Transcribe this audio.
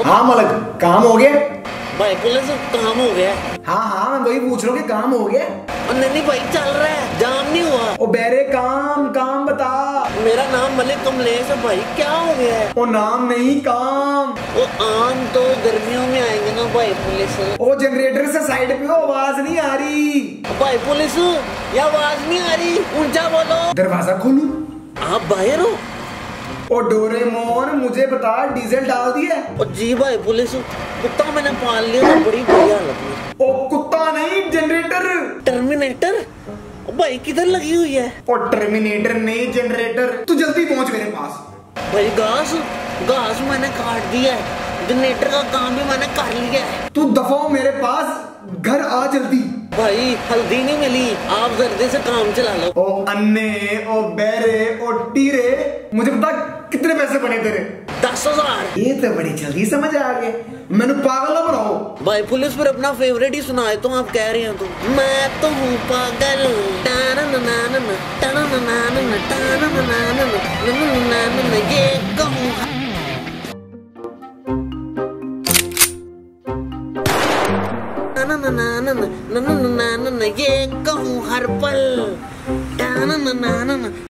हाँ मलक, काम हो गया भाई पुलिस काम हो गया। हाँ हाँ मैं वही पूछ रहा हूँ कि काम हो गया। और नहीं भाई चल रहा है, जाम नहीं हुआ। ओ बेरे काम काम बता। मेरा नाम मलिक कमलेश है भाई, क्या हो गया है? ओ नाम नहीं काम। वो आम तो गर्मियों में आएंगे ना भाई पुलिस। ओ जनरेटर से साइड पे हो, आवाज नहीं आ रही। भाई पुलिस ये आवाज नहीं आ रही, ऊंचा बोलो। दरवाजा खोलूं? आप बाहर हो? ओ डोरेमोन मुझे बता, डीजल डाल दिया? ओ जी भाई पुलिस, कुत्ता मैंने पाल लिया था बड़ी बढ़िया हालत में। ओ कुत्ता नहीं, जनरेटर। टर्मिनेटर? भाई किधर लगी हुई है? ओ टर्मिनेटर नहीं, जनरेटर। तू जल्दी पहुंच मेरे पास। भाई घास घास मैंने काट दिया है, जनरेटर का काम भी मैंने कर लिया है। तू दफा हो मेरे पास, घर आ जल्दी। भाई हल्दी नहीं मिली, आप जल्दी से काम चला लो। ओ अन्ने, ओ बेरे, ओ टीरे, मुझे बता कितने पैसे बने तेरे? 10,000। ये तो बड़ी जल्दी समझ आ गए, मैंने पागल ना बनाओ। भाई पुलिस पर अपना फेवरेट ही सुनाए तो आप कह रहे हैं तो मैं तो हूँ पागल। ये कहूँ ये कहूँ हर पल।